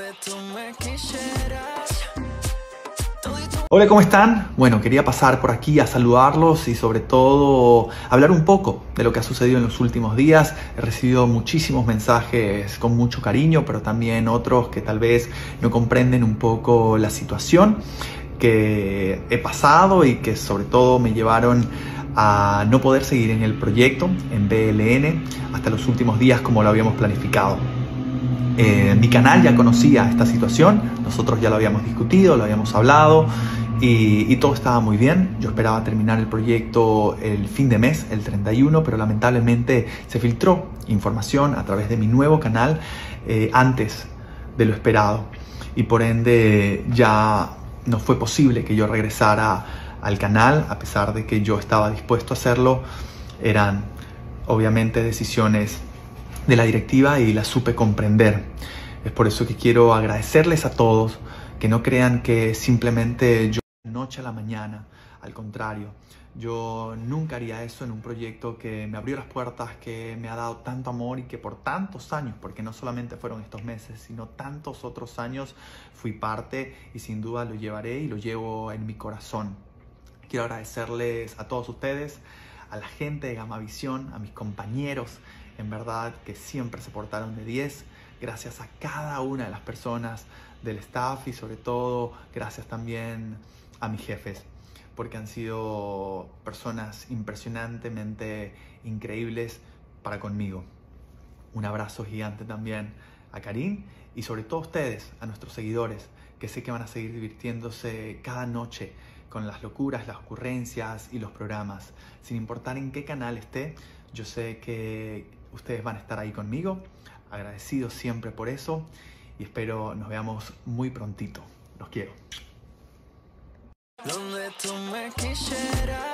Hola, ¿cómo están? Bueno, quería pasar por aquí a saludarlos y sobre todo hablar un poco de lo que ha sucedido en los últimos días. He recibido muchísimos mensajes con mucho cariño, pero también otros que tal vez no comprenden un poco la situación que he pasado y que sobre todo me llevaron a no poder seguir en el proyecto, en BLN, hasta los últimos días como lo habíamos planificado. Mi canal ya conocía esta situación, nosotros ya lo habíamos discutido, lo habíamos hablado y todo estaba muy bien. Yo esperaba terminar el proyecto el fin de mes, el 31, pero lamentablemente se filtró información a través de mi nuevo canal antes de lo esperado y por ende ya no fue posible que yo regresara al canal a pesar de que yo estaba dispuesto a hacerlo. Eran obviamente decisiones de la directiva y la supe comprender. Es por eso que quiero agradecerles a todos, que no crean que simplemente yo de la noche a la mañana, al contrario, yo nunca haría eso en un proyecto que me abrió las puertas, que me ha dado tanto amor y que por tantos años, porque no solamente fueron estos meses, sino tantos otros años fui parte y sin duda lo llevaré y lo llevo en mi corazón. Quiero agradecerles a todos ustedes, a la gente de Gamavisión, a mis compañeros, en verdad que siempre se portaron de 10. Gracias a cada una de las personas del staff y sobre todo gracias también a mis jefes, porque han sido personas impresionantemente increíbles para conmigo. Un abrazo gigante también a Karim y sobre todo a ustedes, a nuestros seguidores, que sé que van a seguir divirtiéndose cada noche con las locuras, las ocurrencias y los programas. Sin importar en qué canal esté, yo sé que ustedes van a estar ahí conmigo, agradecidos siempre por eso y espero nos veamos muy prontito. Los quiero. Donde tú me quisieras.